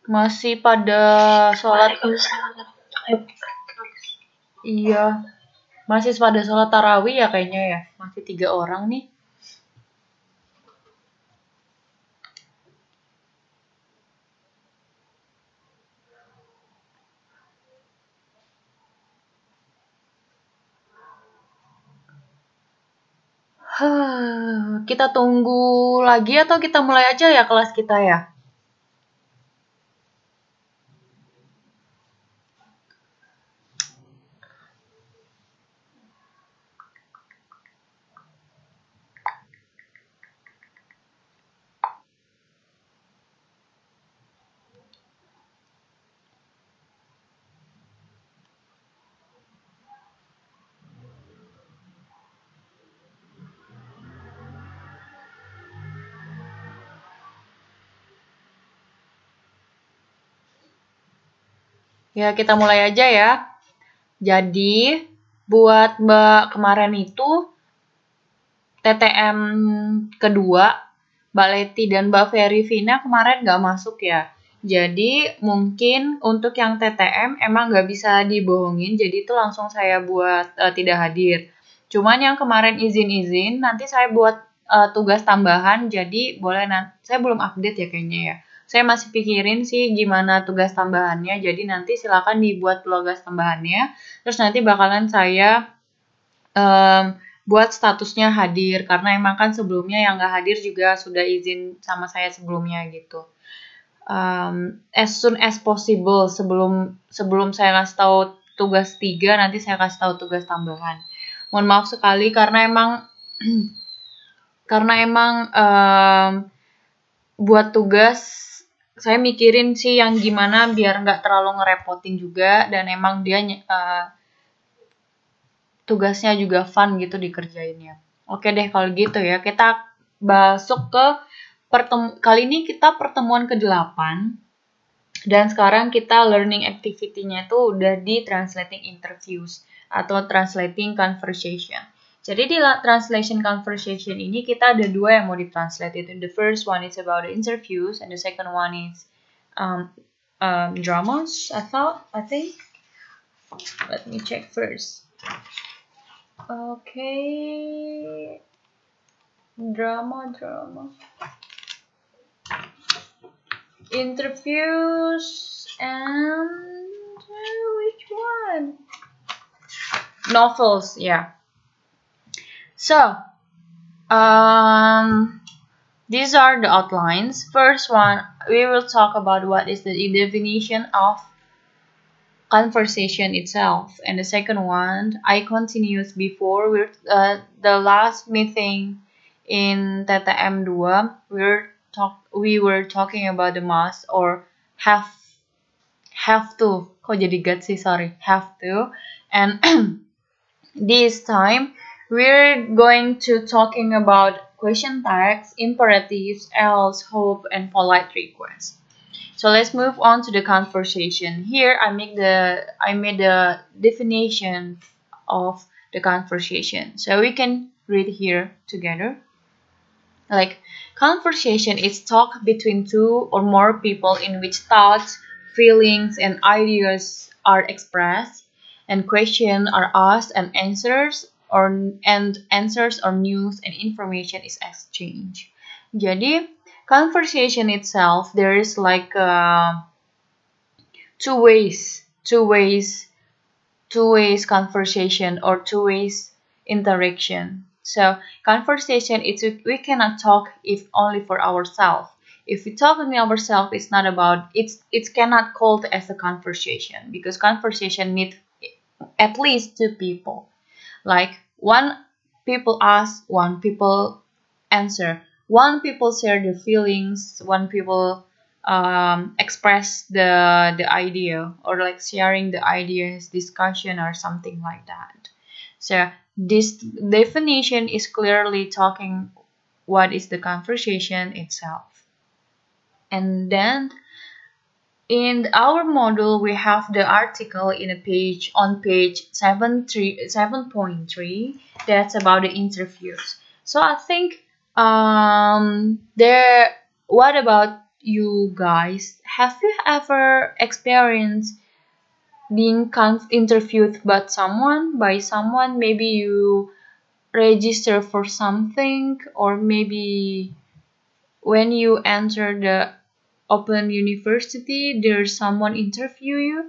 Masih pada sholat. Iya. Masih pada sholat tarawih ya kayaknya ya. Masih 3 orang nih. Kita tunggu lagi atau kita mulai aja ya kelas kita ya? Ya, kita mulai aja ya. Jadi, buat Mbak kemarin itu, TTM kedua, Mbak Leti dan Mbak Verivina kemarin nggak masuk ya. Jadi, mungkin untuk yang TTM emang nggak bisa dibohongin, jadi itu langsung saya buat tidak hadir. Cuman yang kemarin izin-izin, nanti saya buat tugas tambahan, jadi boleh nanti, saya belum update ya kayaknya ya. Saya masih pikirin sih gimana tugas tambahannya, jadi nanti silakan dibuat tugas tambahannya, terus nanti bakalan saya buat statusnya hadir, karena emang kan sebelumnya yang nggak hadir juga sudah izin sama saya sebelumnya gitu. As soon as possible, sebelum saya kasih tahu tugas 3, nanti saya kasih tahu tugas tambahan. Mohon maaf sekali karena emang buat tugas saya mikirin sih yang gimana biar nggak terlalu ngerepotin juga, dan emang dia tugasnya juga fun gitu dikerjainnya. Oke deh kalau gitu ya, kita masuk ke kali ini kita pertemuan ke-8, dan sekarang kita learning activity-nya itu udah di translating interviews atau translating conversation. Jadi di translation conversation ini kita ada 2 yang mau ditranslate itu. The first one is about the interviews and the second one is dramas. I think. Let me check first. Okay. Drama. Interviews and which one? Novels, yeah. So, these are the outlines. First one, we will talk about what is the definition of conversation itself, and the second one, I continued before with the last meeting in TTM 2. We were talking about the must or have to. Kok jadi got sih, sorry, have to. And this time we're going to talking about question tags, imperatives, else, hope, and polite requests. So let's move on to the conversation. Here I made the definition of the conversation. So we can read here together. Like, conversation is talk between 2 or more people in which thoughts, feelings, and ideas are expressed, and questions are asked, and answers or news and information is exchanged. Jadi, conversation itself, there is like two ways conversation or two ways interaction. So conversation, we cannot talk if only for ourselves. If we talk with ourselves, it's not about it cannot called as a conversation, because conversation need at least 2 people. Like, one people ask, one people answer, one people share the feelings, one people express the idea, or like sharing the ideas, discussion, or something like that. So this definition is clearly talking what is the conversation itself. And then in our module, we have the article on page 7.3 that's about the interviews. So I think what about you guys, have you ever experienced being interviewed by someone? Maybe you register for something, or maybe when you enter the open university, there's someone interview you.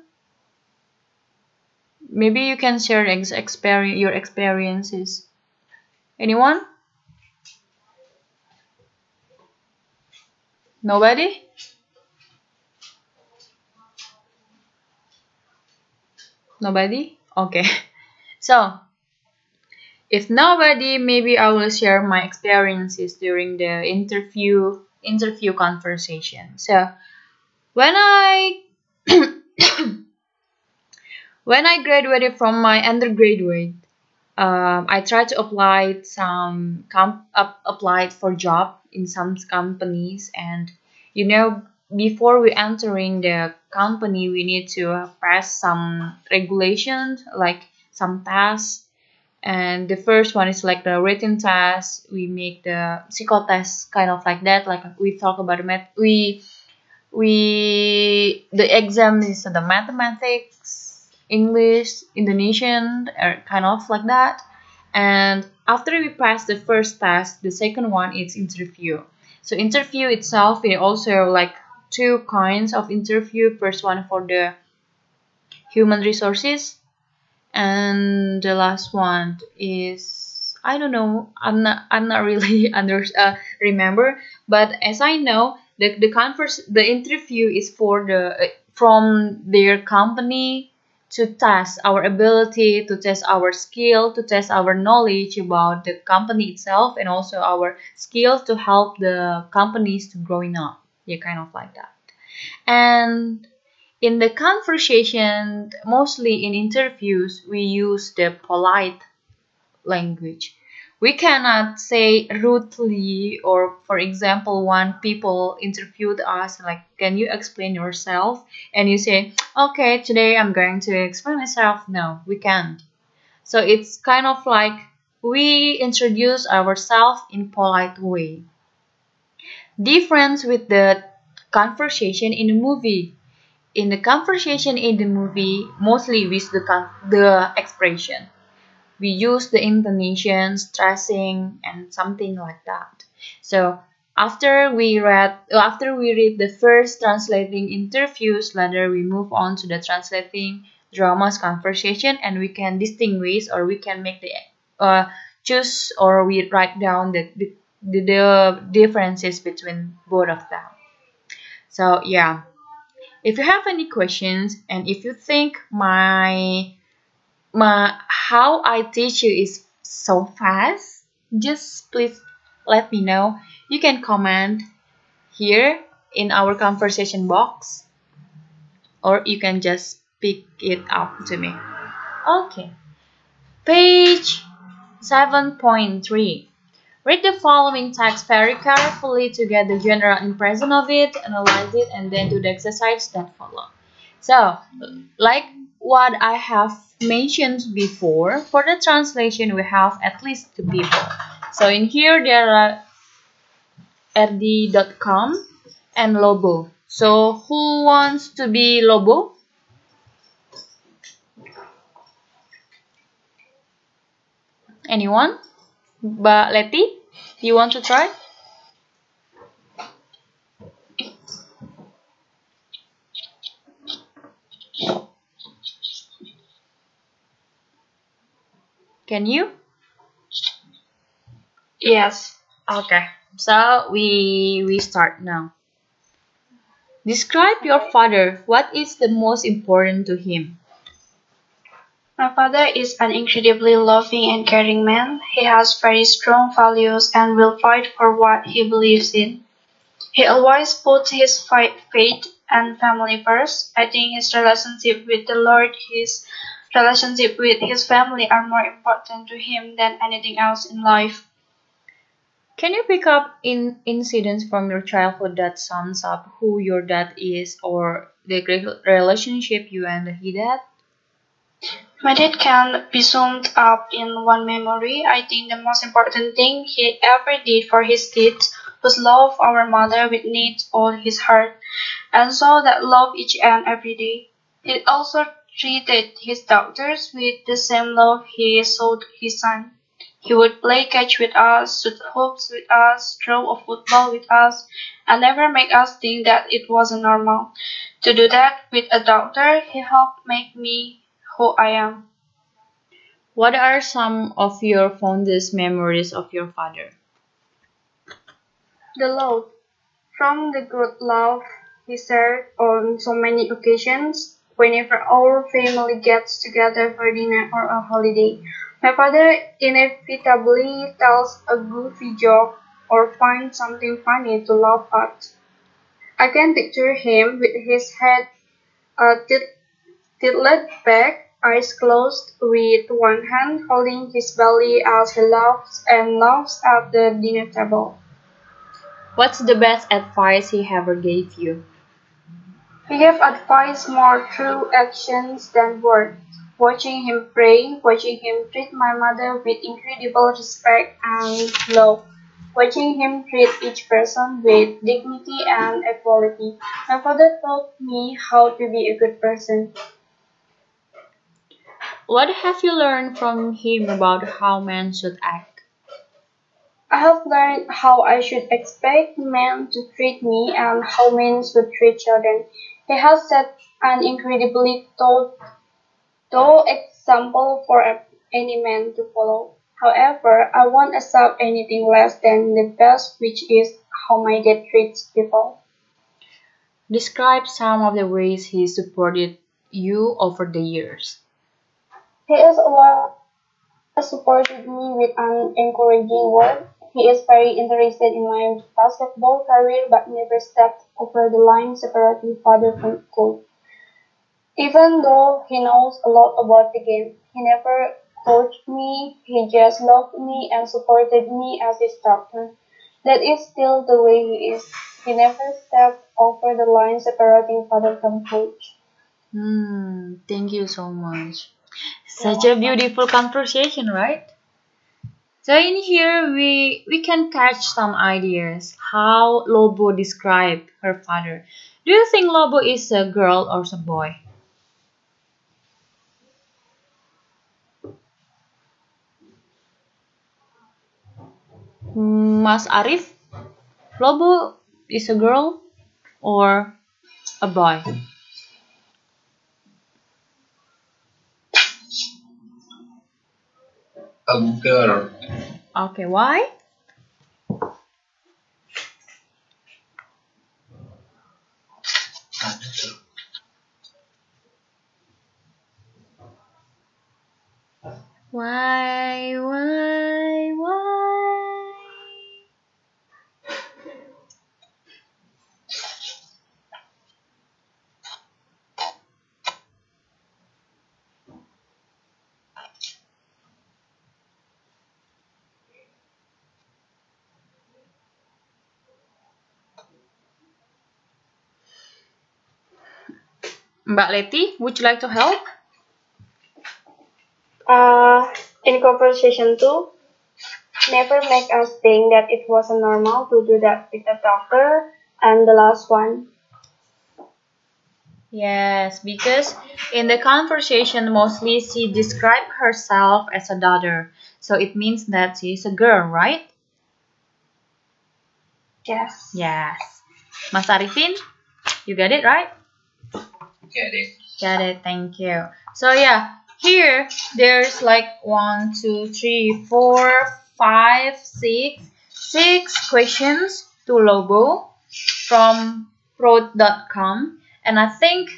Maybe you can share your experiences. Anyone? Nobody? Nobody? Okay. So, if nobody, maybe I will share my experiences during the interview conversation. So, when I when I graduated from my undergraduate, I tried to apply applied for job in some companies, and you know, before we entering the company, we need to pass some regulations, like some tasks. And the first one is like the written test. We make the psycho test, kind of like that. Like we talk about the the exam is the mathematics, English, Indonesian, or kind of like that. And after we pass the first test, the second one is interview. So interview itself, we also like two kinds of interview. First one for the human resources, and the last one is, I don't know. I'm not really remember. But as I know, the interview is for the from their company to test our ability, to test our skill, to test our knowledge about the company itself, and also our skills to help the companies to growing up. Yeah, kind of like that. And in the conversation, mostly in interviews, we use the polite language. We cannot say rudely, or for example, when people interviewed us, like, can you explain yourself? And you say, okay, today I'm going to explain myself. No, we can't. So it's kind of like we introduce ourselves in polite way. Difference with the conversation in a movie. In the conversation in the movie, mostly with the expression. We use the intonation, stressing, and something like that. So after we read the first translating interviews, later we move on to the translating dramas conversation, and we can distinguish, or we can make the choose, or we write down the differences between both of them. So yeah, if you have any questions, and if you think my how I teach you is so fast, just please let me know. You can comment here in our conversation box, or you can just pick it up to me. Okay, page 7.3. Read the following text very carefully to get the general impression of it, analyze it, and then do the exercise that follow. So, like what I have mentioned before, for the translation we have at least two people. So in here there are rd.com and Lobo. So who wants to be Lobo? Anyone? But Letty, you want to try? Can you? Yes. Okay. So we start now. Describe your father. What is the most important to him? My father is an incredibly loving and caring man. He has very strong values and will fight for what he believes in. He always puts his faith and family first. I think his relationship with the Lord, his relationship with his family are more important to him than anything else in life. Can you pick up incidents from your childhood that sums up who your dad is, or the relationship you and his dad? My dad can be summed up in one memory. I think the most important thing he ever did for his kids who loved our mother with needs all his heart, and saw that love each and every day. He also treated his daughters with the same love he showed his son. He would play catch with us, shoot hoops with us, throw a football with us, and never make us think that it wasn't normal. To do that with a daughter, he helped make me who I am. What are some of your fondest memories of your father? The love. From the good love he shared on so many occasions, whenever our family gets together for dinner or a holiday, my father inevitably tells a goofy joke or finds something funny to laugh at. I can picture him with his head tilted back, eyes closed, with one hand holding his belly as he laughs and laughs at the dinner table. What's the best advice he ever gave you? He gave advice more through actions than words. Watching him pray, watching him treat my mother with incredible respect and love, watching him treat each person with dignity and equality. My father taught me how to be a good person. What have you learned from him about how men should act? I have learned how I should expect men to treat me and how men should treat children. He has set an incredibly though example for any man to follow. However, I won't accept anything less than the best, which is how my dad treats people. Describe some of the ways he supported you over the years. He is always supported me with an encouraging word. He is very interested in my basketball career but never stepped over the line separating father from coach. Even though he knows a lot about the game, he never coached me, he just loved me and supported me as his doctor. That is still the way he is. He never stepped over the line separating father from coach. Thank you so much. You're Such a welcome. beautiful conversation, right? So in here we can catch some ideas how Lobo described her father. Do you think Lobo is a girl or a boy? Mas Arif, Lobo is a girl or a boy? A girl. Okay, why? Why? Mbak Leti, would you like to help? In conversation two, never make us think that it wasn't normal to do that with a doctor. And the last one, Yes, because in the conversation, mostly she described herself as a daughter. So it means that she is a girl, right? yes. Yes. Mas Arifin, you get it, right? Get it. Got it, thank you. So yeah, here there's like 1, 2, 3, 4, 5, 6, 6 questions to Lobo from prod.com, and I think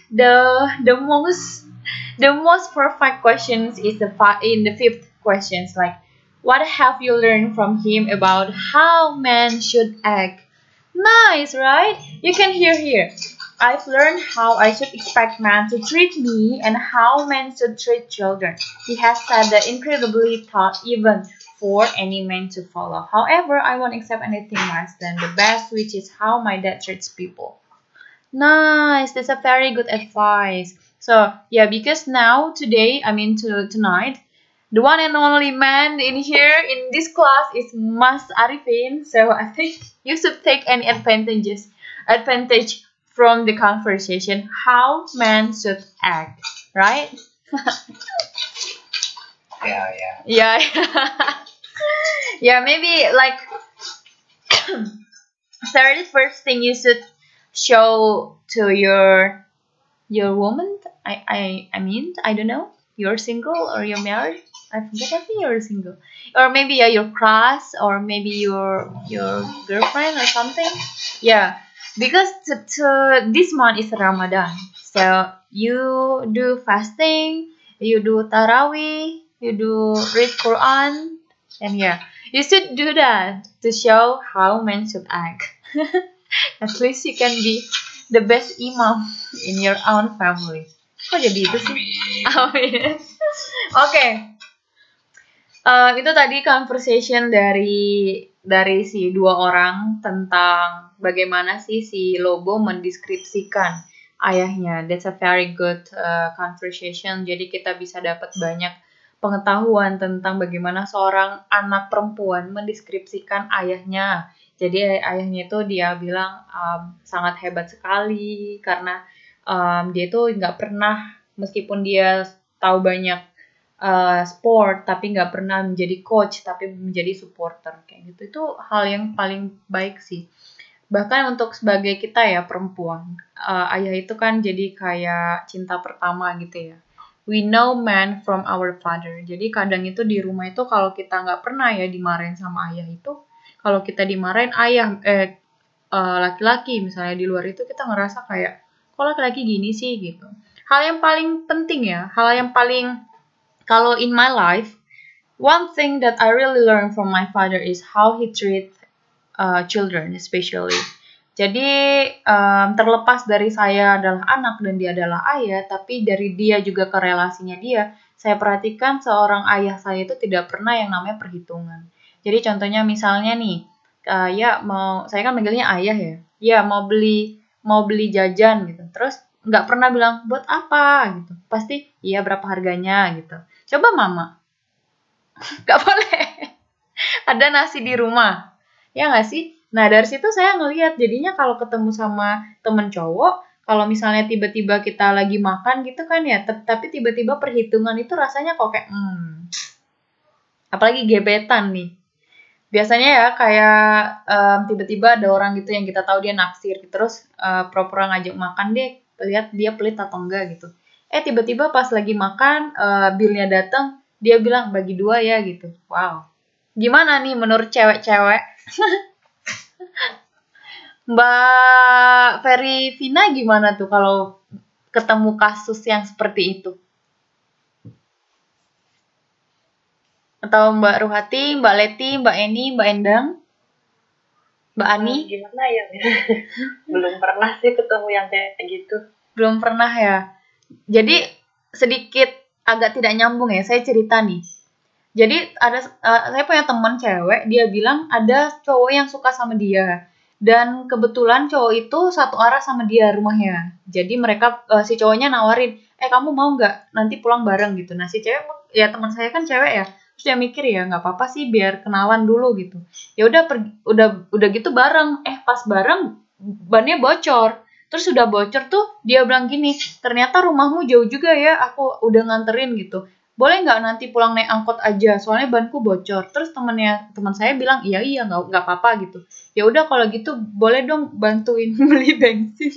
the most perfect questions is in the fifth questions, like what have you learned from him about how men should act? Nice, right? You can hear here. I've learned how I should expect men to treat me and how men should treat children. He has said that incredibly thought even for any man to follow. However, I won't accept anything less than the best, which is how my dad treats people. Nice, that's a very good advice. So yeah, because now today, I mean tonight, The one and only man in here in this class is Mas Arifin. So I think you should take any advantage from the conversation. How men should act, right? Yeah. Yeah. Yeah, maybe like first thing you should show to your woman. I mean, I don't know. You're single or you're married? I forget. I think you're single, or maybe your crush, or maybe your girlfriend or something. Yeah, because this month is Ramadan, so you do fasting, you do tarawih, you do read Quran, and yeah, you should do that to show how men should act. At least you can be the best imam in your own family. Kok jadi itu sih? Amin. Oke. Itu tadi conversation dari si dua orang tentang bagaimana sih si Lobo mendeskripsikan ayahnya. That's a very good conversation. Jadi kita bisa dapat banyak pengetahuan tentang bagaimana seorang anak perempuan mendeskripsikan ayahnya. Jadi ayahnya itu dia bilang sangat hebat sekali karena dia itu nggak pernah, meskipun dia tahu banyak sport, tapi nggak pernah menjadi coach, tapi menjadi supporter kayak gitu. Itu hal yang paling baik sih. Bahkan untuk sebagai kita ya perempuan, ayah itu kan jadi kayak cinta pertama gitu ya. We know man from our father. Jadi kadang itu di rumah itu kalau kita nggak pernah ya dimarahin sama ayah itu, kalau kita dimarahin ayah laki-laki misalnya di luar itu, kita ngerasa kayak kok laki-laki gini sih gitu. Hal yang paling penting ya, hal yang paling, kalau in my life, one thing that I really learned from my father is how he treat children especially. Jadi terlepas dari saya adalah anak dan dia adalah ayah, tapi dari dia juga ke relasinya dia, saya perhatikan seorang ayah saya itu tidak pernah yang namanya perhitungan. Jadi contohnya misalnya nih, saya kan manggilnya ayah ya, ya mau beli jajan gitu, terus nggak pernah bilang buat apa gitu, pasti iya berapa harganya gitu. Coba mama, nggak boleh. Ada nasi di rumah, ya nggak sih? Nah dari situ saya ngelihat jadinya kalau ketemu sama temen cowok, kalau misalnya tiba-tiba kita lagi makan gitu kan ya, tapi tiba-tiba perhitungan itu rasanya kok kayak apalagi gebetan nih. Biasanya ya kayak tiba-tiba ada orang gitu yang kita tahu dia naksir, terus pura-pura ngajak makan deh, lihat dia pelit atau enggak gitu. Tiba-tiba pas lagi makan, bilnya datang, dia bilang bagi 2 ya gitu. Wow. Gimana nih menurut cewek-cewek? Mbak Ferry Vina gimana tuh kalau ketemu kasus yang seperti itu? Atau Mbak Ruhati, Mbak Leti, Mbak Eni, Mbak Endang, Mbak Ani? Gimana ya? Belum pernah sih ketemu yang kayak gitu. Belum pernah ya. Jadi sedikit agak tidak nyambung ya, saya cerita nih. Jadi saya punya teman cewek, dia bilang ada cowok yang suka sama dia. Dan kebetulan cowok itu satu arah sama dia rumahnya. Jadi mereka, si cowoknya nawarin, kamu mau nggak nanti pulang bareng gitu. Nah si cewek, ya teman saya kan cewek ya, terus dia mikir ya nggak apa-apa sih biar kenalan dulu gitu. Ya udah gitu bareng. Pas bareng bannya bocor. Terus udah bocor tuh dia bilang gini, ternyata rumahmu jauh juga ya, aku udah nganterin gitu. Boleh nggak nanti pulang naik angkot aja, soalnya banku bocor. Terus teman saya bilang iya nggak apa-apa gitu. Ya udah kalau gitu boleh dong bantuin beli bensin.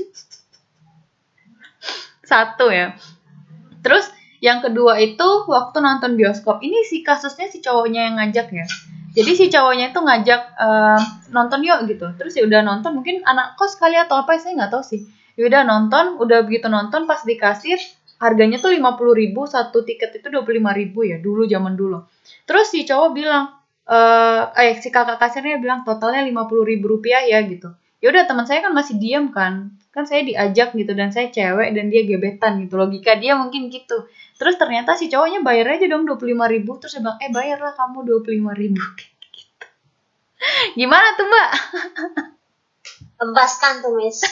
Satu ya. Terus yang kedua itu waktu nonton bioskop, ini si kasusnya si cowoknya yang ngajak ya. Jadi si cowoknya itu ngajak nonton yuk gitu. Terus ya udah nonton, mungkin anak kos kali atau apa, saya nggak tahu sih. Ya udah nonton, udah begitu nonton pas di kasir harganya tuh 50.000, satu tiket itu 25.000 ya dulu, zaman dulu. Terus si cowok bilang, si kakak kasirnya bilang totalnya 50.000 rupiah ya gitu. Ya udah teman saya kan masih diam kan saya diajak gitu dan saya cewek dan dia gebetan gitu, logika dia mungkin gitu. Terus ternyata si cowoknya bayar aja dong 25.000, terus dia bilang bayarlah kamu 25.000 gitu. Gimana tuh Mbak? Empaskan tuh Miss.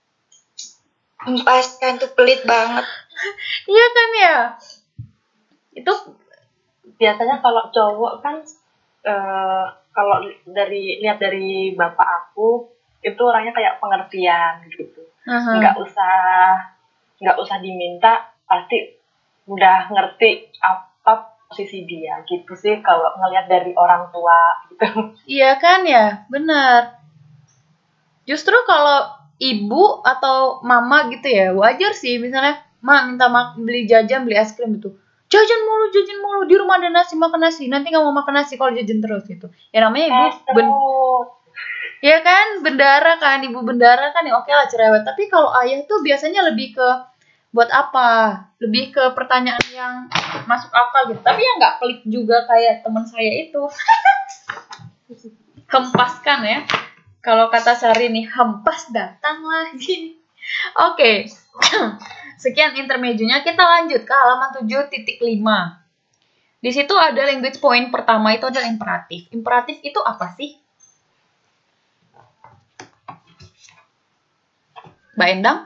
Empaskan tuh pelit banget. Iya kan ya. Itu biasanya kalau cowok kan kalau lihat dari bapak aku itu orangnya kayak pengertian gitu. Nggak usah diminta pasti udah ngerti apa posisi dia gitu sih kalau ngelihat dari orang tua gitu. Iya kan ya, benar. Justru kalau ibu atau mama gitu ya, wajar sih misalnya, "Ma, minta beli jajan, beli es krim," itu. Jajan mulu, di rumah ada nasi, makan nasi. Nanti nggak mau makan nasi kalau jajan terus gitu. Ya namanya ibu ya kan, bendara kan, ibu bendara kan ya oke lah cerewet. Tapi kalau ayah tuh biasanya lebih ke buat apa? Lebih ke pertanyaan yang masuk akal gitu. Tapi ya nggak pelik juga kayak teman saya itu. Hempaskan ya. Kalau kata Sari nih, hempas datang lagi. Oke. Sekian intermezzonya, kita lanjut ke halaman 7.5. Di situ ada language point pertama itu adalah imperatif. Imperatif itu apa sih? Mbak Endang?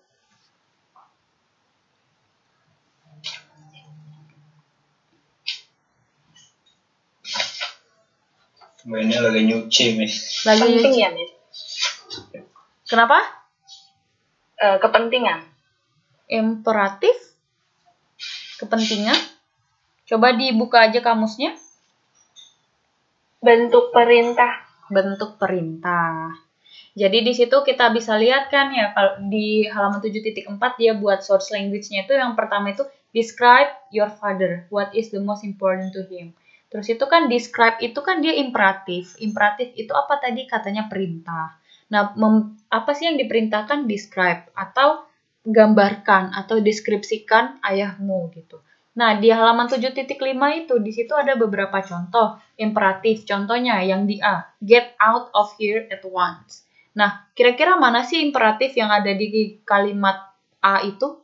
Mainnya lagi nyuci, Miss. Penting ya, Miss. Kenapa? Kepentingan. Imperatif? Kepentingan? Coba dibuka aja kamusnya. Bentuk perintah. Bentuk perintah. Jadi di situ kita bisa lihat kan ya, kalau di halaman 7.4 dia buat source language-nya itu yang pertama itu describe your father. What is the most important to him? Terus itu kan describe itu kan dia imperatif. Imperatif itu apa tadi? Katanya perintah. Nah, apa sih yang diperintahkan? Describe atau gambarkan atau deskripsikan ayahmu gitu. Nah, di halaman 7.5 itu di situ ada beberapa contoh imperatif. Contohnya yang di A, get out of here at once. Nah, kira-kira mana sih imperatif yang ada di kalimat A itu?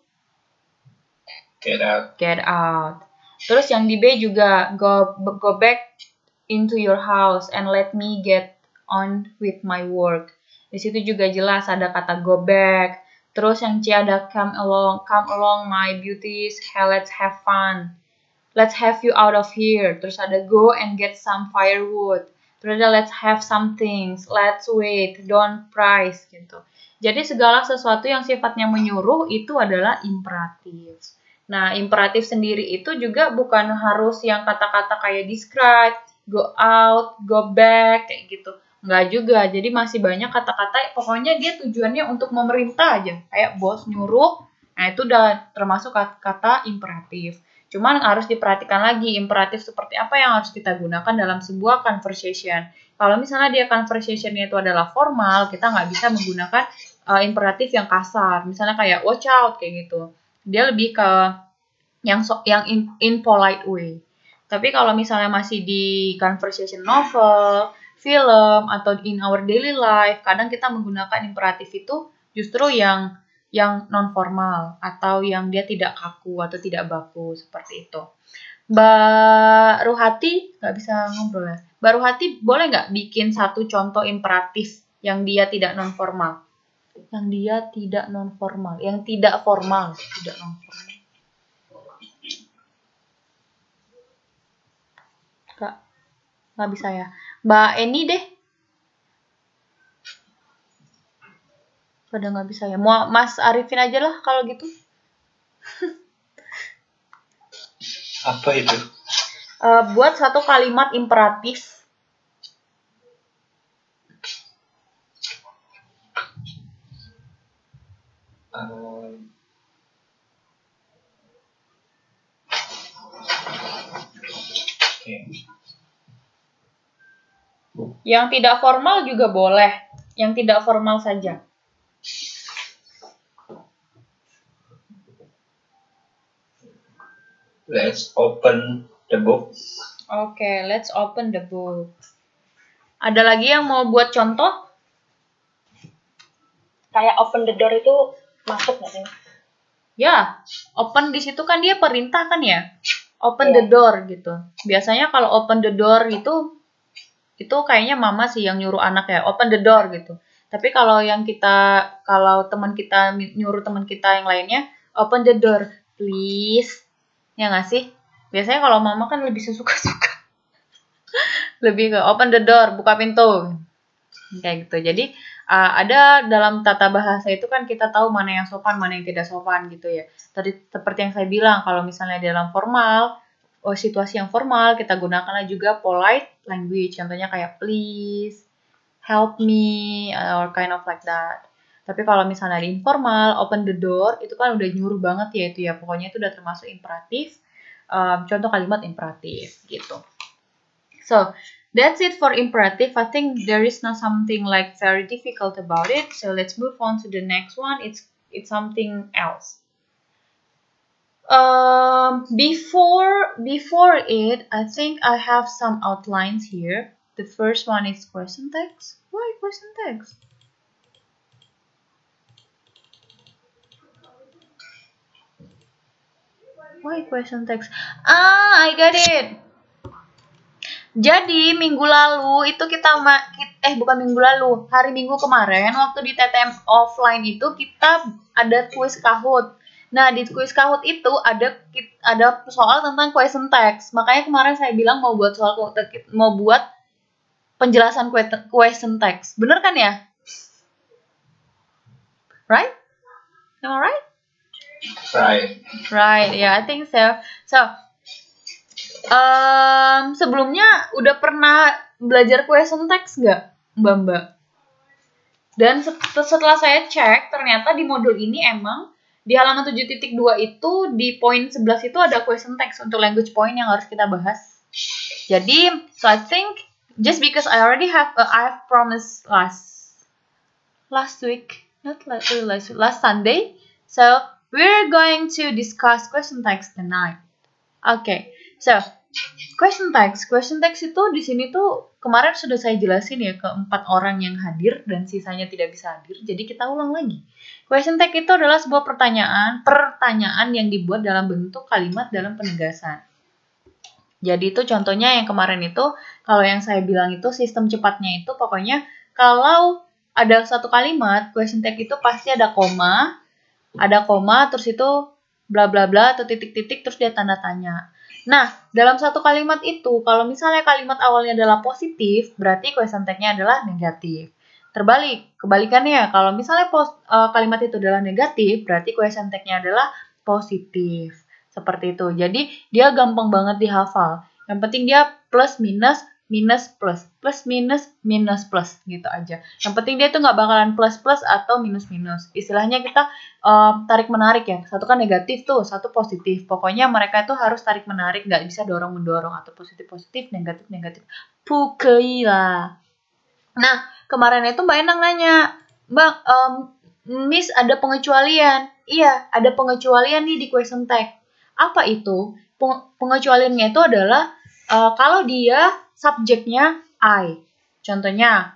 Get out. Get out. Terus yang di B juga go back into your house and let me get on with my work. Di situ juga jelas ada kata go back. Terus yang C ada come along my beauties, hey, let's have fun. Let's have you out of here. Terus ada go and get some firewood. Terus ada let's have some things, let's wait, don't price gitu. Jadi segala sesuatu yang sifatnya menyuruh itu adalah imperatif. Nah, imperatif sendiri itu juga bukan harus yang kata-kata kayak describe, go out, go back, kayak gitu. Enggak juga, jadi masih banyak kata-kata, pokoknya dia tujuannya untuk memerintah aja. Kayak bos nyuruh, nah itu udah termasuk kata imperatif. Cuman harus diperhatikan lagi imperatif seperti apa yang harus kita gunakan dalam sebuah conversation. Kalau misalnya dia conversation-nya itu adalah formal, kita nggak bisa menggunakan imperatif yang kasar. Misalnya kayak watch out, kayak gitu. Dia lebih ke yang in polite way. Tapi kalau misalnya masih di conversation novel, film, atau in our daily life, kadang kita menggunakan imperatif itu justru yang non formal atau yang dia tidak kaku atau tidak baku seperti itu. Mbak Ruhati nggak bisa ngobrol ya. Mbak Ruhati boleh nggak bikin satu contoh imperatif yang dia tidak non formal? Yang dia tidak non formal, yang tidak formal, tidak non formal. Nggak bisa ya. Mbak Eni deh. Pada nggak bisa ya. Mau Mas Arifin aja lah kalau gitu. Apa itu? Buat satu kalimat imperatif. Yang tidak formal juga boleh. Yang tidak formal saja. Let's open the book. Oke, let's open the book. Ada lagi yang mau buat contoh? Kayak open the door itu masuk nggak sih? Ya, open di situ kan dia perintah kan ya? Open the door gitu. Biasanya kalau open the door itu kayaknya mama sih yang nyuruh anak ya, open the door gitu. Tapi kalau teman kita nyuruh teman kita yang lainnya, open the door please. Ya nggak sih? Biasanya kalau mama kan lebih suka-suka. Lebih ke open the door, buka pintu. Kayak gitu. Jadi ada dalam tata bahasa itu kan kita tahu mana yang sopan, mana yang tidak sopan gitu ya. Tadi seperti yang saya bilang, kalau misalnya dalam formal, situasi yang formal, kita gunakanlah juga polite language. Contohnya kayak please, help me, or kind of like that. Tapi kalau misalnya di informal, open the door, itu kan udah nyuruh banget ya itu ya. Pokoknya itu udah termasuk imperatif. Contoh kalimat imperatif gitu. So, that's it for imperative. I think there is not something like very difficult about it. So let's move on to the next one. It's something else. Before it, I think I have some outlines here. The first one is question text. Why question text? Why question text? I got it. Jadi minggu lalu itu bukan minggu lalu, hari Minggu kemarin waktu di TTM offline itu kita ada kuis Kahoot. Nah, di kuis Kahoot itu ada soal tentang question text. Makanya kemarin saya bilang mau buat penjelasan question text. Bener kan ya? Right? Am I right? Right, yeah, I think so. So, sebelumnya udah pernah belajar question text nggak, Mbak? Dan setelah saya cek, ternyata di modul ini emang di halaman 7.2 itu di poin 11 itu ada question text untuk language point yang harus kita bahas. Jadi, so I think just because I already have promised last week, not last Sunday, so we're going to discuss question text tonight. Okay, so question text itu di sini tuh kemarin sudah saya jelasin ya ke 4 orang yang hadir dan sisanya tidak bisa hadir. Jadi kita ulang lagi. Question text itu adalah sebuah pertanyaan yang dibuat dalam bentuk kalimat dalam penegasan. Jadi itu contohnya yang kemarin itu, kalau yang saya bilang itu sistem cepatnya itu pokoknya kalau ada satu kalimat question text itu pasti ada koma, terus itu bla bla bla atau titik-titik terus dia tanda tanya. Nah, dalam satu kalimat itu, kalau misalnya kalimat awalnya adalah positif, berarti question text-nya adalah negatif. Kebalikannya, kalau misalnya kalimat itu adalah negatif, berarti question text-nya adalah positif. Seperti itu. Jadi, dia gampang banget dihafal. Yang penting dia plus, minus, plus. Plus, minus, plus. Gitu aja. Yang penting dia itu nggak bakalan plus, atau minus. Istilahnya kita tarik-menarik ya. Satu kan negatif tuh, satu positif. Pokoknya mereka itu harus tarik-menarik, nggak bisa dorong-mendorong. Atau positif-positif, negatif-negatif. Pukei lah. Nah, kemarin itu Mbak Endang nanya, Mbak, Miss ada pengecualian. Iya, ada pengecualian nih di question text. Apa itu? Pengecualiannya itu adalah kalau dia subjeknya I. Contohnya,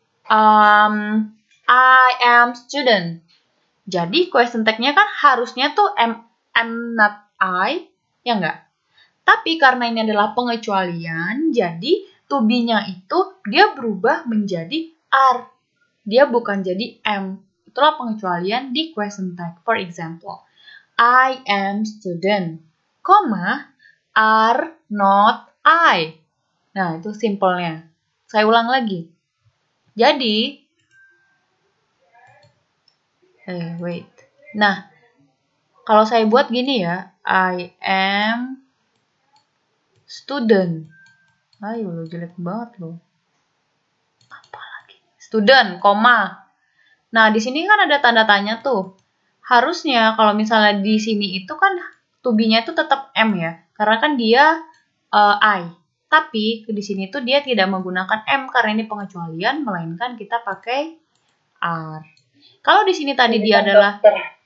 I am student. Jadi question text-nya kan harusnya tuh am not I, ya enggak? Tapi karena ini adalah pengecualian, jadi to be-nya itu dia berubah menjadi are. Dia bukan jadi am. Itulah pengecualian di question text. For example, I am student, are not I. Nah, itu simpelnya. Saya ulang lagi. Jadi, wait. Nah, kalau saya buat gini ya, I am student. Ayo, lo jelek banget lo. Apa lagi? Student, Nah, di sini kan ada tanda tanya tuh. Harusnya kalau misalnya di sini itu kan to be-nya itu tetap am ya. Karena kan dia I. Tapi di sini tuh dia tidak menggunakan am karena ini pengecualian, melainkan kita pakai are. Kalau di sini tadi dia adalah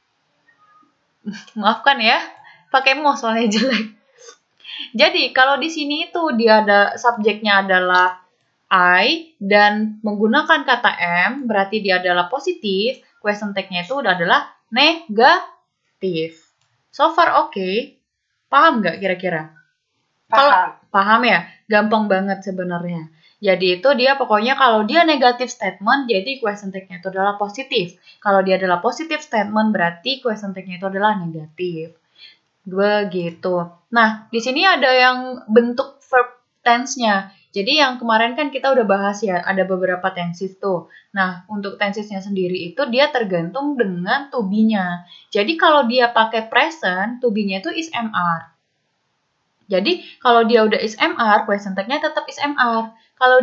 maafkan ya, pakai mo soalnya jelek. Jadi kalau di sini itu dia ada subjeknya adalah I dan menggunakan kata am, berarti dia adalah positif. Question text-nya itu adalah negatif. So far okay? Paham nggak kira-kira? Kalau paham ya, gampang banget sebenarnya. Jadi itu dia pokoknya kalau dia negatif statement, jadi question text-nya itu adalah positif. Kalau dia adalah positif statement, berarti question text-nya itu adalah negatif. Begitu. Nah, di sini ada yang bentuk verb tense-nya. Jadi yang kemarin kan kita udah bahas ya, ada beberapa tenses tuh. Nah, untuk tensesnya sendiri itu dia tergantung dengan to be-nya. Jadi kalau dia pakai present, to be-nya itu is MR. Jadi kalau dia udah is MR, present tense-nya tetap is MR. Kalau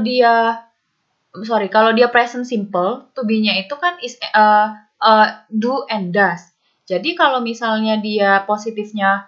dia present simple, to be-nya itu kan is do and does. Jadi kalau misalnya dia positifnya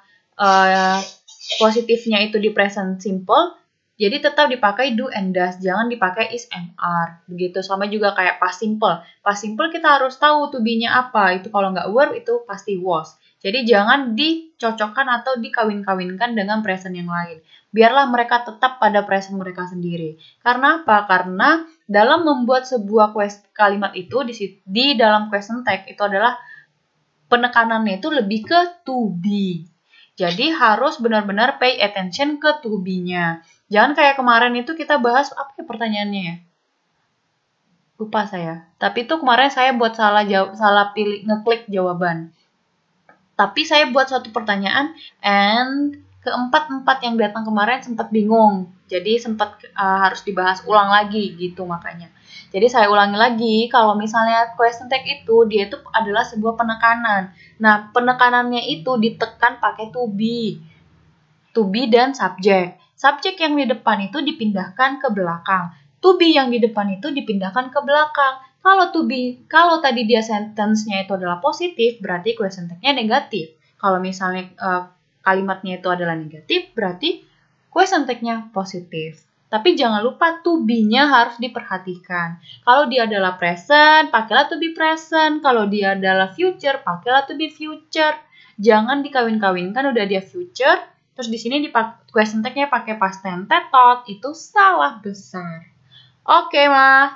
itu di present simple, jadi tetap dipakai do and does, jangan dipakai is MR. Begitu, sama juga kayak past simple. Past simple kita harus tahu to be-nya apa. Itu kalau nggak verb itu pasti was. Jadi jangan dicocokkan atau dikawin-kawinkan dengan present yang lain. Biarlah mereka tetap pada present mereka sendiri. Karena apa? Karena dalam membuat sebuah kalimat itu di dalam question tag itu adalah penekanannya itu lebih ke to be. Jadi harus benar-benar pay attention ke to be-nya. Jangan kayak kemarin itu kita bahas, apa ya pertanyaannya ya? Lupa saya. Tapi itu kemarin saya buat salah pilih, ngeklik jawaban. Tapi saya buat suatu pertanyaan, and keempat yang datang kemarin sempat bingung. Jadi sempat harus dibahas ulang lagi gitu makanya. Jadi saya ulangi lagi, kalau misalnya question tag itu, dia itu adalah sebuah penekanan. Nah, penekanannya itu ditekan pakai to be. To be dan subjek. Subjek yang di depan itu dipindahkan ke belakang. To be yang di depan itu dipindahkan ke belakang. Kalau tadi dia sentence-nya itu adalah positif, berarti question tag-nya negatif. Kalau misalnya kalimatnya itu adalah negatif, berarti question tag-nya positif. Tapi jangan lupa to be-nya harus diperhatikan. Kalau dia adalah present, pakailah to be present. Kalau dia adalah future, pakailah to be future. Jangan dikawin-kawinkan, udah dia future, terus di sini question tag-nya pakai past tense thought, itu salah besar. Oke, Ma.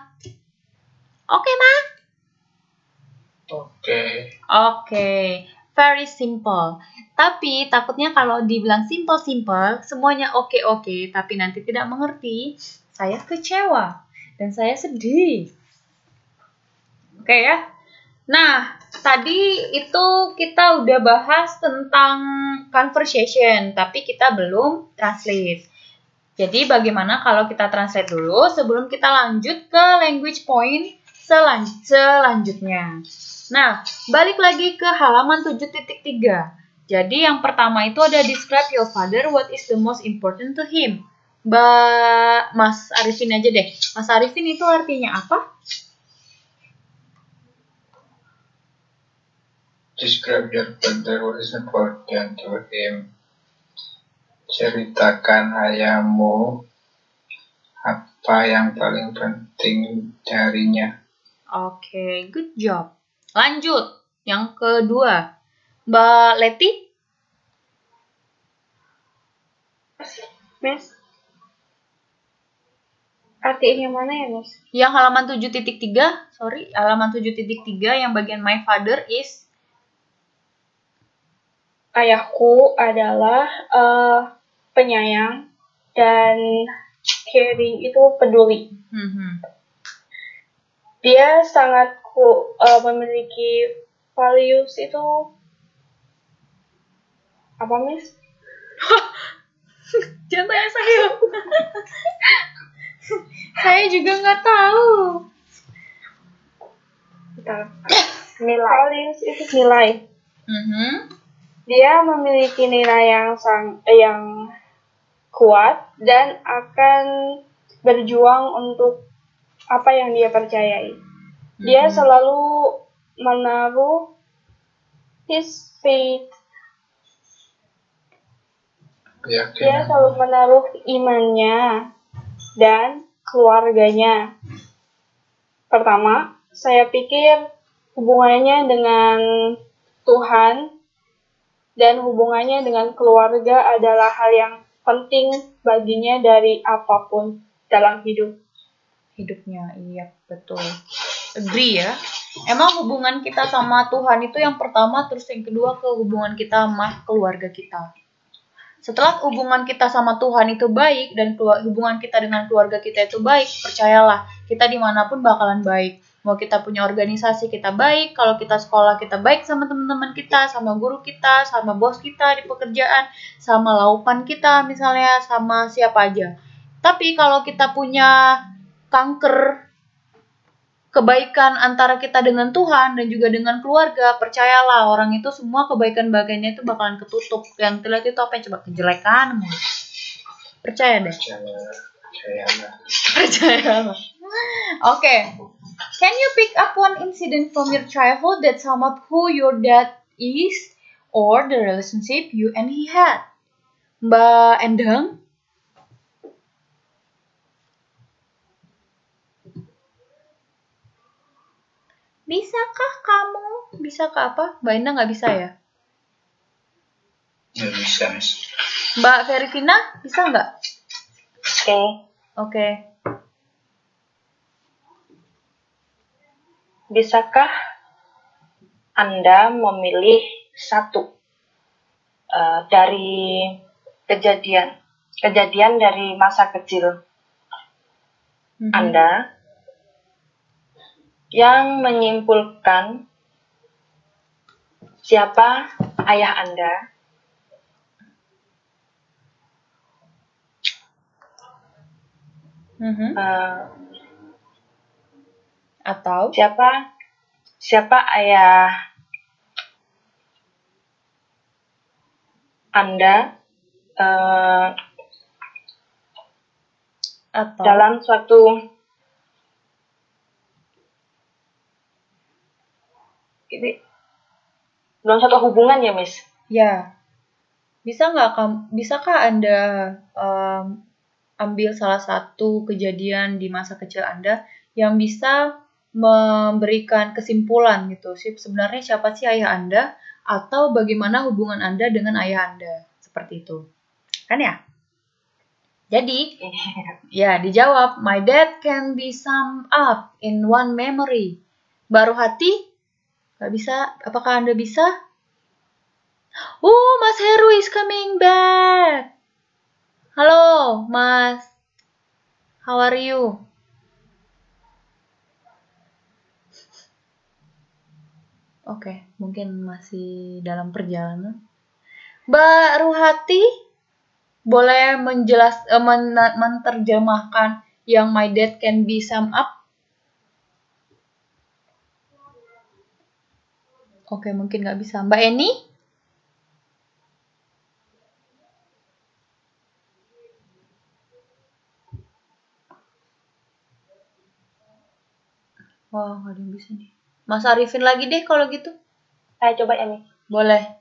Oke. Very simple. Tapi takutnya kalau dibilang simple, semuanya oke, tapi nanti tidak mengerti, saya kecewa dan saya sedih. Oke ya. Nah, tadi itu kita udah bahas tentang conversation, tapi kita belum translate. Jadi bagaimana kalau kita translate dulu sebelum kita lanjut ke language point selanjutnya. Nah, balik lagi ke halaman 7.3. Jadi yang pertama itu ada describe your father, what is the most important to him. Mas Arifin aja deh. Mas Arifin itu artinya apa? Describe your father, what is important to him. Ceritakan ayahmu apa yang paling penting darinya. Oke, good job. Lanjut, yang kedua. Mbak Leti? Miss? Artinya mana ya, Miss? Yang halaman 7.3, halaman 7.3 yang bagian my father is? Ayahku adalah penyayang dan caring itu peduli. Dia sangat memiliki values itu apa, Miss? Jangan tanya saya. Saya juga nggak tahu. Nilai. Values itu nilai. Dia memiliki nilai yang kuat dan akan berjuang untuk apa yang dia percayai. Dia selalu menaruh his faith. Dia selalu menaruh imannya dan keluarganya. Pertama, saya pikir hubungannya dengan Tuhan dan hubungannya dengan keluarga adalah hal yang penting baginya dari apapun dalam hidupnya. Iya, betul. Agree ya. Emang hubungan kita sama Tuhan itu yang pertama, terus yang kedua ke hubungan kita sama keluarga kita. Setelah hubungan kita sama Tuhan itu baik dan hubungan kita dengan keluarga kita itu baik, percayalah, kita dimanapun bakalan baik. Mau kita punya organisasi kita baik, kalau kita sekolah kita baik sama teman-teman kita, sama guru kita, sama bos kita di pekerjaan, sama laupan kita misalnya, sama siapa aja. Tapi kalau kita punya kanker kebaikan antara kita dengan Tuhan dan juga dengan keluarga, percayalah orang itu semua kebaikan-kebaikannya itu bakalan ketutup. Yang terlihat itu apa yang coba kejelekan. Percaya deh. Percayalah. Okay. Can you pick up one incident from your childhood that sum up who your dad is or the relationship you and he had? Mbak Endang? Bisakah kamu? Bisakah apa? Mbak Endang nggak bisa ya? Nggak bisa, Miss. Mbak Verifina bisa nggak? Oke. Bisakah Anda memilih satu dari kejadian dari masa kecil Anda yang menyimpulkan siapa ayah Anda, Atau siapa ayah Anda atau dalam suatu hubungan ya, Miss? ya. Bisakah Anda ambil salah satu kejadian di masa kecil Anda yang bisa memberikan kesimpulan gitu sih, sebenarnya siapa sih ayah Anda atau bagaimana hubungan Anda dengan ayah Anda, seperti itu kan ya. Jadi ya dijawab, my dad can be summed up in one memory. Baru hati nggak bisa. Apakah Anda bisa? Oh, Mas Heru is coming back. Halo Mas, how are you? Oke, mungkin masih dalam perjalanan. Mbak Ruhati, boleh menerjemahkan yang my dad can be sum up? Oke, mungkin nggak bisa. Mbak Eni? Wah, nggak ada yang bisa nih. Mas Arifin lagi deh kalau gitu. Saya coba ya, Miss. Boleh.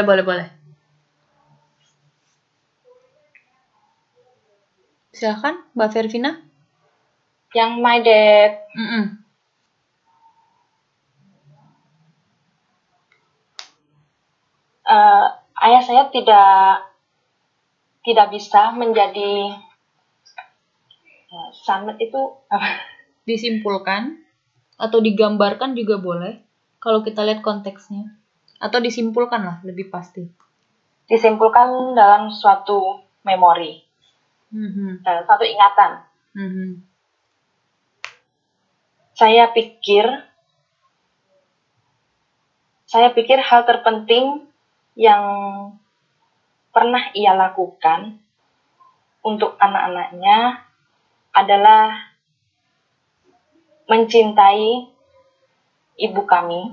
Silakan, Mbak Vervina. Yang my dad. Ayah saya tidak bisa menjadi summit itu apa? Disimpulkan atau digambarkan juga boleh kalau kita lihat konteksnya, atau disimpulkan lah lebih pasti. Disimpulkan dalam suatu memori, suatu ingatan. Saya pikir hal terpenting yang pernah ia lakukan untuk anak-anaknya adalah mencintai ibu kami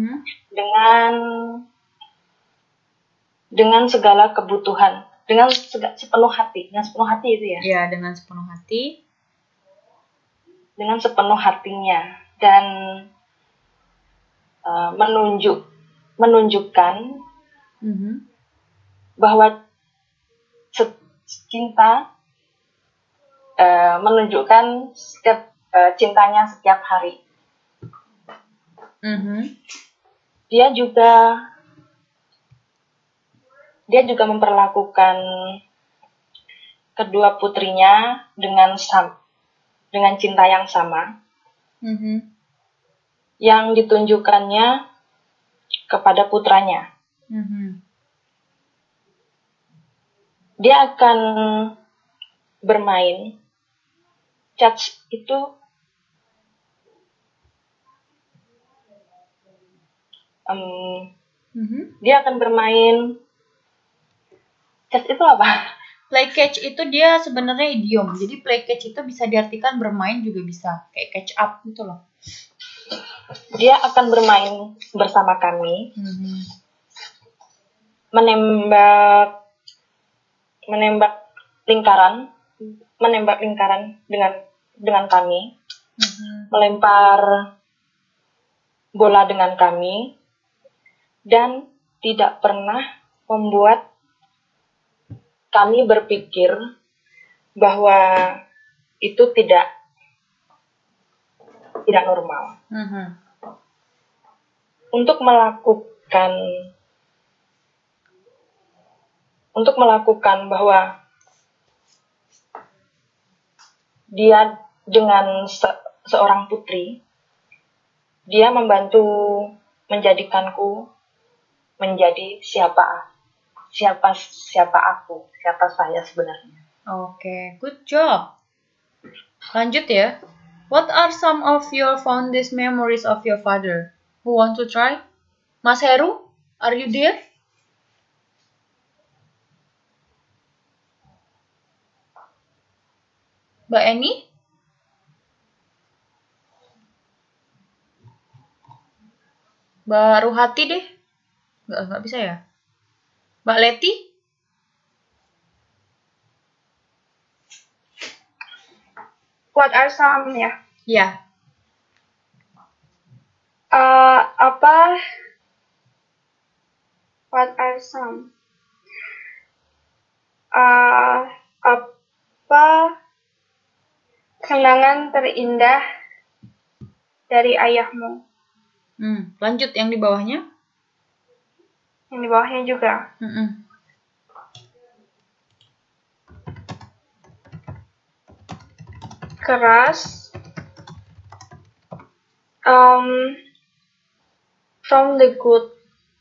dengan segala kebutuhan, dengan sepenuh hati itu ya. Ya, dengan sepenuh hati. Dengan sepenuh hatinya dan menunjukkan bahwa cinta, menunjukkan setiap cintanya setiap hari. Dia juga memperlakukan kedua putrinya dengan cinta yang sama, yang ditunjukkannya kepada putranya. Dia akan bermain. Catch itu dia akan bermain catch. Itu apa? Play catch itu dia sebenarnya idiom. Jadi play catch itu bisa diartikan bermain juga bisa. Kayak catch up gitu loh. Dia akan bermain bersama kami. Menembak lingkaran dengan kami. Melempar bola dengan kami. Dan tidak pernah membuat kami berpikir bahwa itu tidak normal. Untuk melakukan bahwa dia dengan seorang putri, dia membantu menjadikanku menjadi siapa saya sebenarnya. Oke, good job. Lanjut ya. What are some of your fondest memories of your father? Who want to try? Mas Heru, are you there? Mbak Eni? Mbak Ruhati deh. Nggak bisa ya? Mbak Leti? What are some ya? Ya. What are some? Kenangan terindah dari ayahmu? Lanjut yang di bawahnya. Yang di bawahnya juga. Keras. From the good.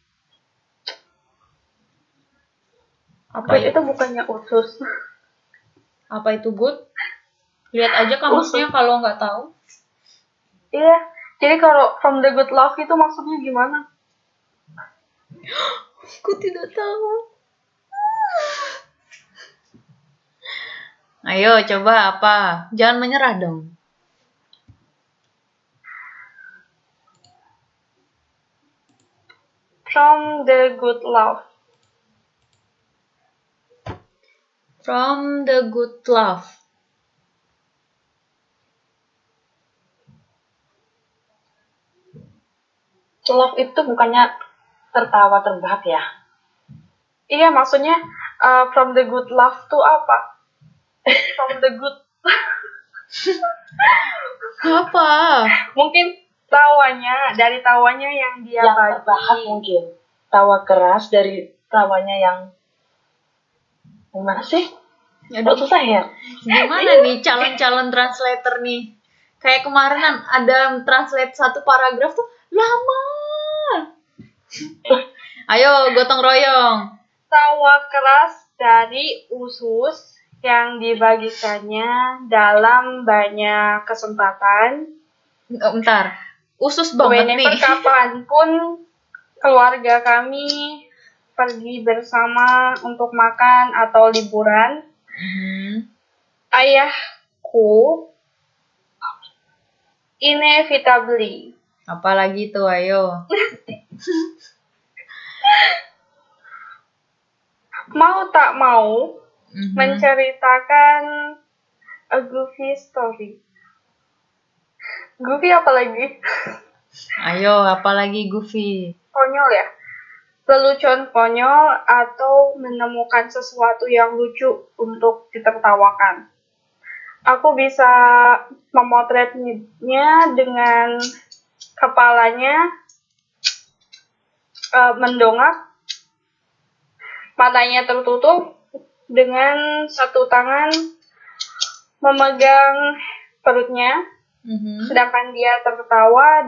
Apa good itu bukannya usus. Apa itu good? Lihat aja kamusnya kalau nggak tahu. Iya. Jadi kalau from the good love itu maksudnya gimana? Aku tidak tahu. Ayo coba apa? Jangan menyerah dong. From the good love. From the good love. Love itu bukannya tertawa terbahak ya? Iya, maksudnya from the good love tuh apa? From the good. Apa? Mungkin dari tawanya yang dia yang bagi. terbahak mungkin. Tawa keras dari tawanya yang gimana sih? Kok susah ya? Gimana nih calon-calon translator nih? Kayak kemarin ada translate satu paragraf tuh lama. Ayo gotong royong. Tawa keras dari usus yang dibagikannya dalam banyak kesempatan. Bentar, usus banget nih. Kapanpun keluarga kami pergi bersama untuk makan atau liburan, ayahku inevitably. Apalagi tuh, ayo. Mau tak mau menceritakan a goofy story. Goofy apa lagi? Ayo, apalagi goofy? Konyol ya? Lelucon konyol atau menemukan sesuatu yang lucu untuk ditertawakan. Aku bisa memotretnya dengan kepalanya mendongak, matanya tertutup, dengan satu tangan memegang perutnya, sedangkan dia tertawa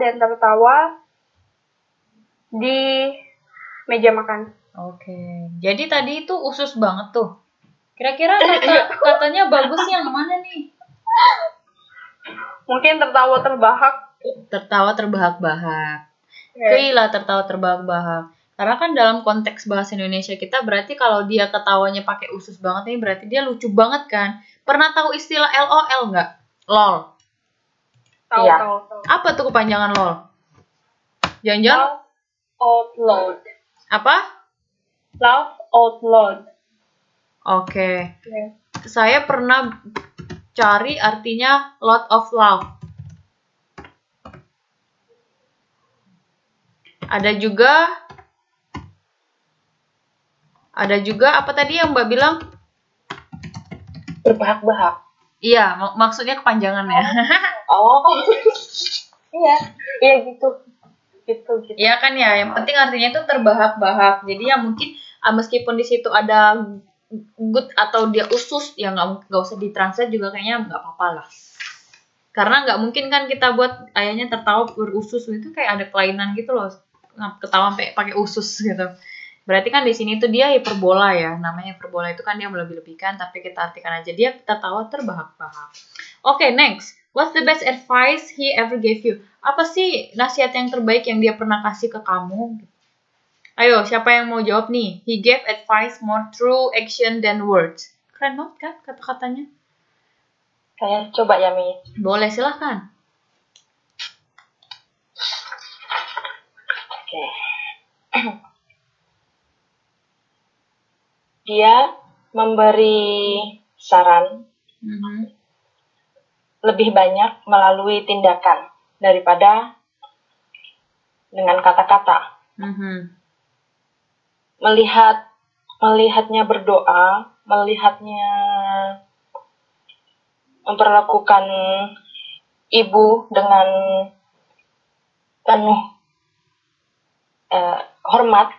di meja makan. Oke, jadi tadi itu usus banget tuh. Kira-kira katanya bagus yang mana nih? Mungkin tertawa terbahak. Tertawa terbahak-bahak. Gila tertawa terbahak-bahak. Karena kan dalam konteks bahasa Indonesia kita berarti kalau dia ketawanya pakai usus banget nih berarti dia lucu banget kan. Pernah tahu istilah LOL nggak? LOL. Tahu, Iya. tahu. Apa tuh kepanjangan LOL? Jangan-jangan Laugh out loud. apa? Laugh out loud. Oke. Ya. Saya pernah cari artinya lot of love. Ada juga apa tadi yang Mbak bilang? Berbahak-bahak. Iya, maksudnya kepanjangannya. Oh. Iya, iya gitu. Gitu. Iya kan ya, yang penting artinya itu terbahak-bahak. Jadi ya mungkin meskipun di situ ada good atau dia usus, ya nggak usah ditranslate juga kayaknya nggak apa-apa lah. Karena nggak mungkin kan kita buat ayahnya tertawa berusus itu kayak ada kelainan gitu loh, ketawa sampai pakai usus gitu. Berarti kan di sini tuh dia hiperbola ya, namanya hiperbola itu kan dia melebih-lebihkan, tapi kita artikan aja dia tertawa terbahak-bahak. Oke, next. What's the best advice he ever gave you? Apa sih nasihat yang terbaik yang dia pernah kasih ke kamu? Ayo, siapa yang mau jawab nih? He gave advice more through action than words. Keren banget kan kata-katanya? Saya coba ya, Mi. Boleh, silahkan. Oke. Dia memberi saran lebih banyak melalui tindakan daripada dengan kata-kata. Melihatnya berdoa, melihatnya memperlakukan ibu dengan penuh hormat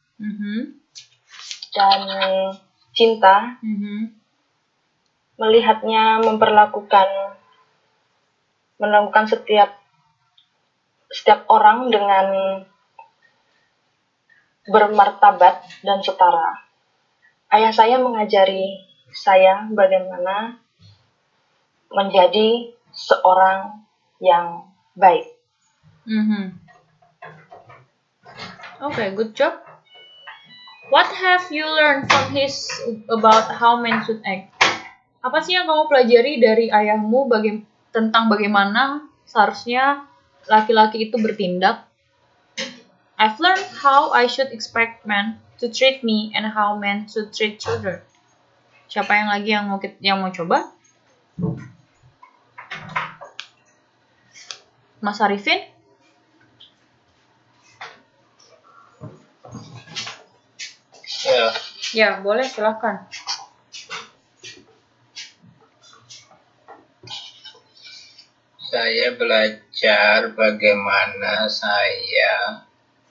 dan cinta, melihatnya melakukan setiap orang dengan bermartabat dan setara. Ayah saya mengajari saya bagaimana menjadi seorang yang baik. Okay, good job. What have you learned from his about how men should act? Apa sih yang kamu pelajari dari ayahmu tentang bagaimana seharusnya laki-laki itu bertindak? I've learned how I should expect men to treat me and how men should treat children. Siapa yang lagi yang mau coba? Mas Arifin? Ya, boleh, silahkan. Saya belajar bagaimana saya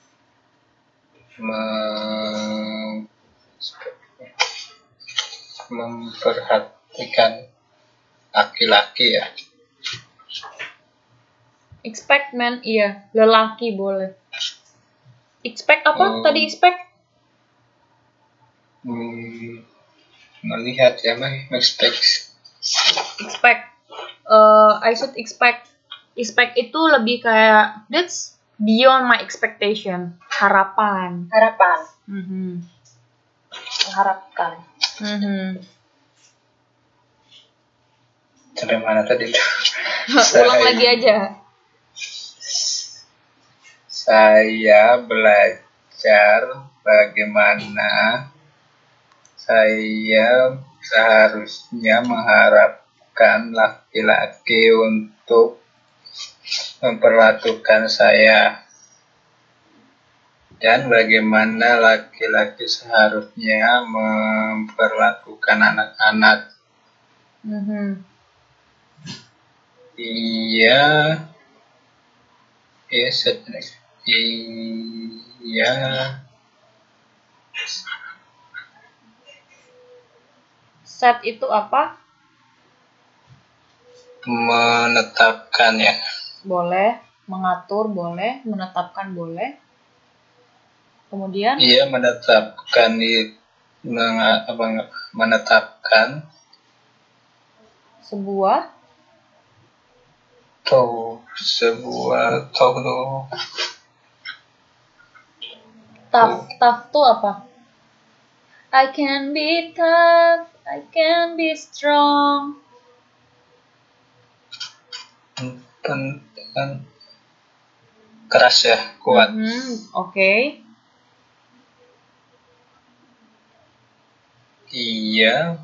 memperhatikan laki-laki ya. Expect men, iya. Lelaki boleh. Expect apa? Tadi expect? Melihat ya, expect. I should expect. Expect itu lebih kayak that's beyond my expectation. Harapan. Mengharapkan. Sampai mana tadi tuh? Ulang lagi aja. Saya belajar bagaimana saya seharusnya mengharapkan laki-laki untuk memperlakukan saya, dan bagaimana laki-laki seharusnya memperlakukan anak-anak. Iya. Set itu apa? Menetapkan ya. Boleh. Mengatur boleh. Menetapkan boleh. Kemudian? Iya, menetapkan sebuah Tough tuh apa? I can be tough, I can be strong. Kan keras ya, kuat. Oke. Ia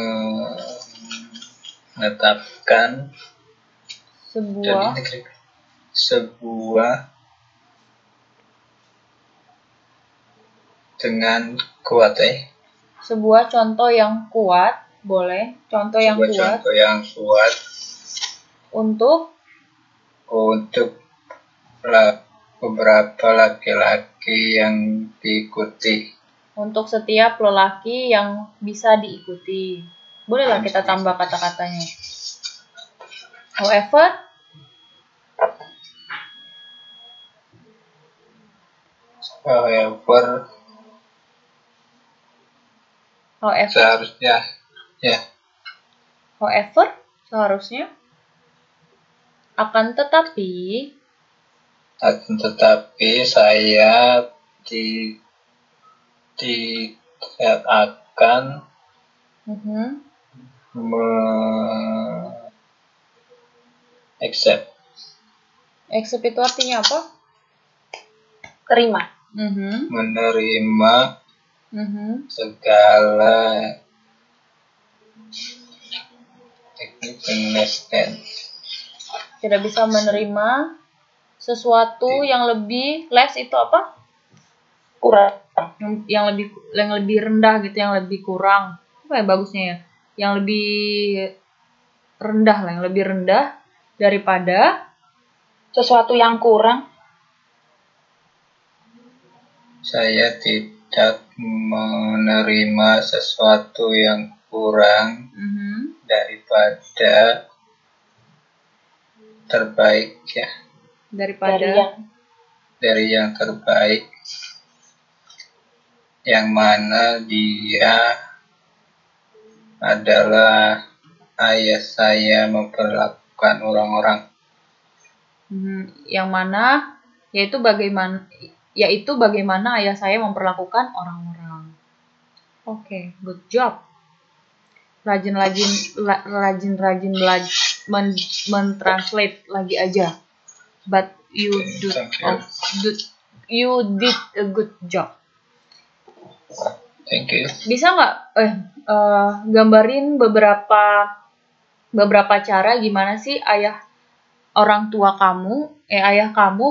menetapkan sebuah dengan kuat Sebuah contoh yang kuat, boleh. Contoh yang kuat untuk beberapa laki-laki yang diikuti. Untuk setiap lelaki yang bisa diikuti. Bolehlah kita tambah kata-katanya. However, seharusnya akan tetapi saya tidak akan accept itu artinya apa? Terima. Menerima segala tidak bisa menerima sesuatu yang lebih less itu apa? Kurang. Yang lebih rendah gitu, yang lebih kurang. Apa ya bagusnya ya? Yang lebih rendah lah, yang lebih rendah daripada sesuatu yang kurang. Saya tidak menerima sesuatu yang kurang daripada terbaik ya. Dari yang terbaik, yang mana dia adalah ayah saya memperlakukan orang-orang. Yang mana yaitu bagaimana ayah saya memperlakukan orang-orang. Oke, good job. Rajin mentranslate lagi aja. But you did a good job. Thank you. Bisa nggak gambarin beberapa cara gimana sih ayah kamu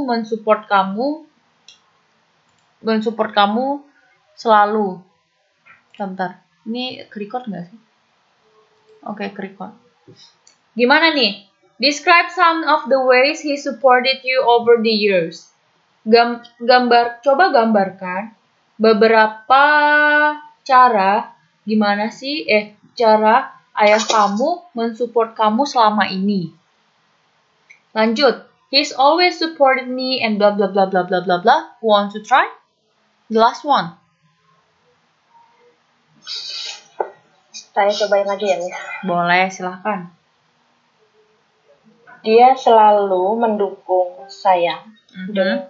mensupport kamu selalu. Bentar, ini record nggak sih? Oke, record. Gimana nih? Describe some of the ways he supported you over the years. Coba gambarkan beberapa cara gimana sih cara ayah kamu mensupport kamu selama ini. Lanjut. He's always supported me and blah blah blah blah blah blah blah. Want to try? The last one. Saya cobain lagi ya, Miss. Boleh, silahkan. Dia selalu mendukung saya dengan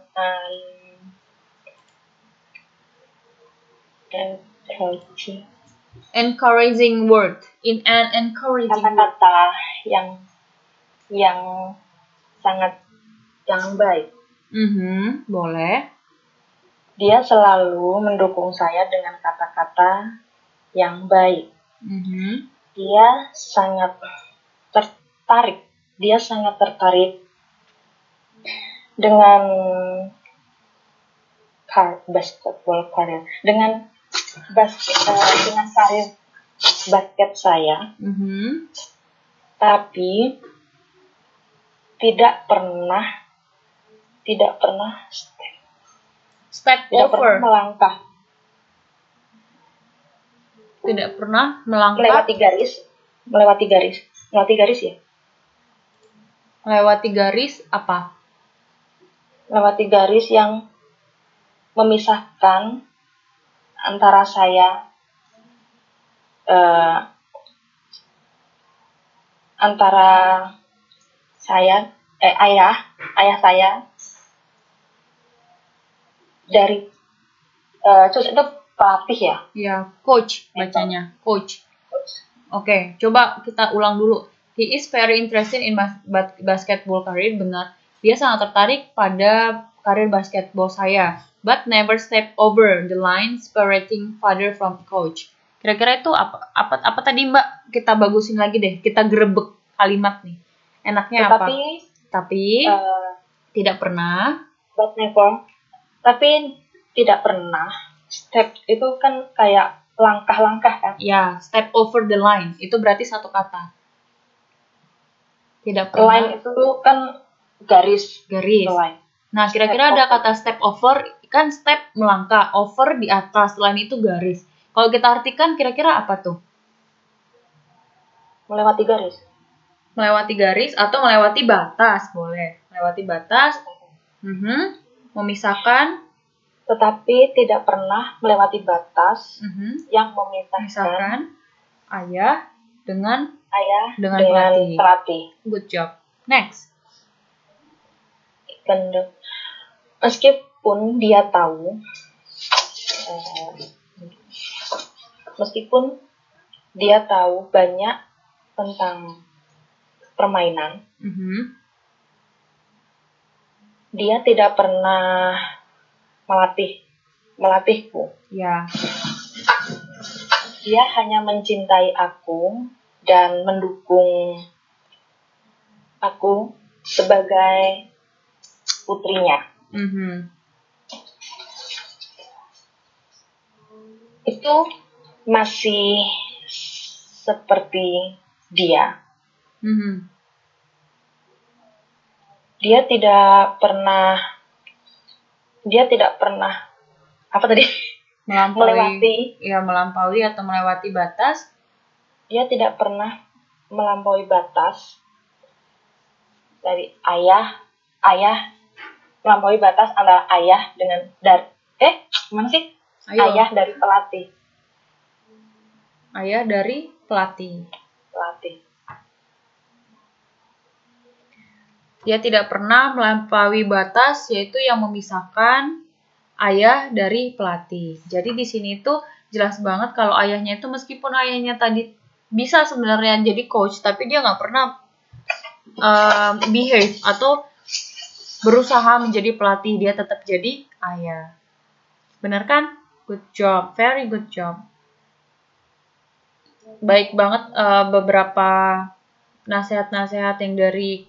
encouraging word. In an encouraging kata-kata yang sangat baik. Boleh. Dia selalu mendukung saya dengan kata-kata yang baik. Dia sangat tertarik dengan basketball career, dengan karir basket saya. Tapi tidak pernah melangkah. Tidak pernah melangkah. Melewati garis ya. Melewati garis apa? Melewati garis yang memisahkan antara saya ayah saya dari Coach itu pelatih ya? Ya, coach bacanya, coach. Oke, coba kita ulang dulu. He is very interested in basketball career, benar. Dia sangat tertarik pada karir basketball saya, but never step over the line separating father from coach. Kira-kira itu apa tadi Mbak? Kita bagusin lagi deh, kita gerebek kalimat nih. Enaknya apa? Tapi tidak pernah. But never. Tapi tidak pernah. Step itu kan kayak langkah-langkah kan? Ya, step over the line. Itu berarti satu kata. Tidak pernah. Line itu kan garis. Line. Nah, kira-kira ada kata step over, kan step melangkah, over di atas, line itu garis. Kalau kita artikan kira-kira apa tuh? Melewati garis. Melewati garis atau melewati batas, boleh. Melewati batas. Memisahkan. Tetapi tidak pernah melewati batas yang memisahkan ayah dengan pelatih. Good job. Next. Meskipun dia tahu banyak tentang permainan, dia tidak pernah melatihku. Ya. Dia hanya mencintai aku dan mendukung aku sebagai putrinya. Itu masih seperti dia. Dia tidak pernah apa tadi? Melampaui atau melewati batas. Dia tidak pernah melampaui batas dari ayah melampaui batas antara ayah dengan gimana sih? Ayah dari pelatih. Ayah dari pelatih. Dia tidak pernah melampaui batas, yaitu yang memisahkan ayah dari pelatih. Jadi di sini tuh jelas banget kalau ayahnya itu meskipun ayahnya tadi bisa sebenarnya jadi coach, tapi dia nggak pernah behave atau berusaha menjadi pelatih, dia tetap jadi ayah. Benar kan? Good job, very good job. Baik banget beberapa nasihat-nasihat yang dari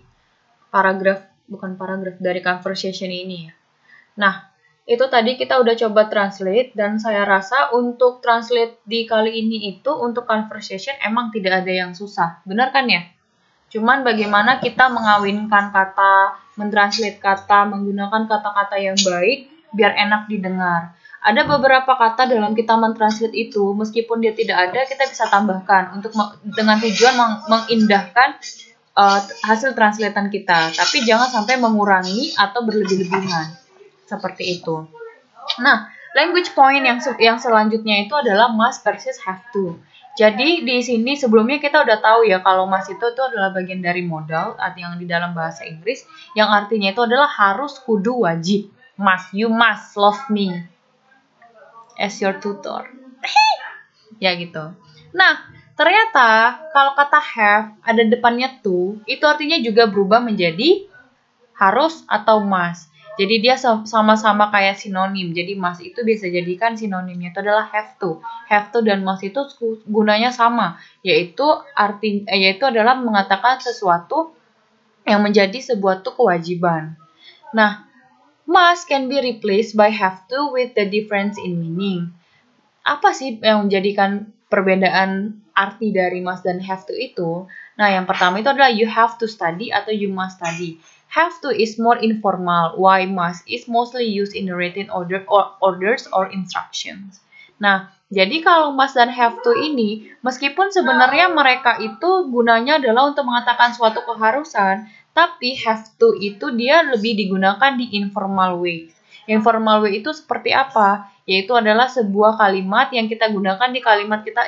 dari conversation ini ya. Nah, itu tadi kita udah coba translate dan saya rasa untuk translate di kali ini itu untuk conversation emang tidak ada yang susah. Benar kan ya? Cuman bagaimana kita mengawinkan kata, mentranslate kata, menggunakan kata-kata yang baik biar enak didengar. Ada beberapa kata dalam kita mentranslate itu, meskipun dia tidak ada, kita bisa tambahkan untuk dengan tujuan mengindahkan hasil translatean kita, tapi jangan sampai mengurangi atau berlebih-lebihan seperti itu. Nah, language point yang selanjutnya itu adalah must versus have to. Jadi di sini sebelumnya kita udah tahu ya kalau must itu adalah bagian dari modal yang di dalam bahasa Inggris yang artinya itu adalah harus, kudu, wajib. Must, you must love me as your tutor. Ya gitu. Nah, ternyata kalau kata have ada depannya to, itu artinya juga berubah menjadi harus atau must. Jadi dia sama-sama kayak sinonim. Jadi must itu bisa jadikan sinonimnya itu adalah have to. Have to dan must itu gunanya sama, yaitu adalah mengatakan sesuatu yang menjadi sebuah kewajiban. Nah, must can be replaced by have to with the difference in meaning. Apa sih yang menjadikan perbedaan arti dari must dan have to itu? Nah, yang pertama itu adalah you have to study atau you must study. Have to is more informal, while must is mostly used in the written orders or instructions. Nah, jadi kalau must dan have to ini, meskipun sebenarnya mereka itu gunanya adalah untuk mengatakan suatu keharusan, tapi have to itu dia lebih digunakan di informal way. Informal way itu seperti apa? Yaitu adalah sebuah kalimat yang kita gunakan di kalimat kita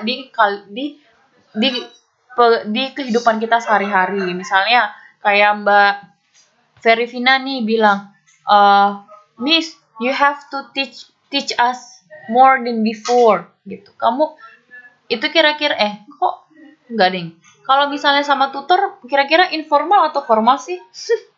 di kehidupan kita sehari-hari. Misalnya kayak Mbak Verifina nih bilang, Miss, you have to teach us more than before gitu. Kamu itu kira-kira kok enggak ding. Kalau misalnya sama tutor kira-kira informal atau formal sih?